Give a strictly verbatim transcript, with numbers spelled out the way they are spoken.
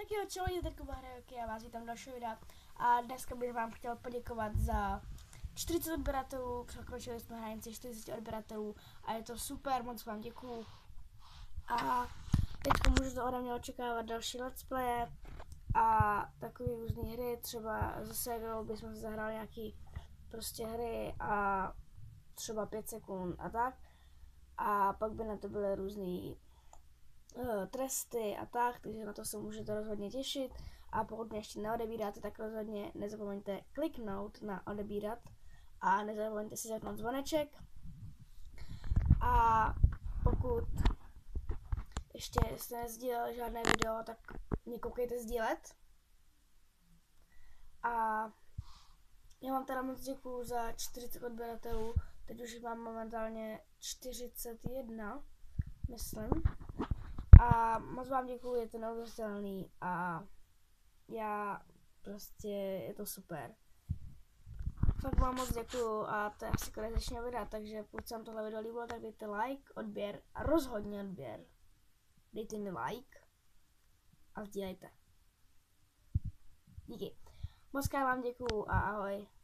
Tak jo, čau, je Terko Bahrajovky, já vás vítám dalšího videa a dneska bych vám chtěl poděkovat za čtyřicet odběratelů, překročili jsme hranici čtyřicet odběratelů a je to super, moc vám děkuju. A teď můžete ode mě očekávat další let's playe a takové různé hry, třeba zase bychom si zahrali nějaký prostě hry a třeba pět sekund a tak. A pak by na to byly různý uh, tresty a tak, takže na to se můžete rozhodně těšit. A pokud mě ještě neodebíráte, tak rozhodně nezapomeňte kliknout na odebírat a nezapomeňte si zapnout zvoneček. A pokud ještě jste nesdíleli žádné video, tak mě koukejte sdílet. A já vám teda moc děkuju za čtyřicet odběratelů, teď už mám momentálně čtyřicet jedna, myslím. A moc vám děkuju, je to neuvěřitelný a já prostě, je to super. Fakt vám moc děkuju a to je asi konec dnešního videa, takže pokud se vám tohle video líbilo, tak dejte like, odběr a rozhodně odběr. Dejte mi like a sdílejte. Díky. Moc krát vám děkuju a ahoj.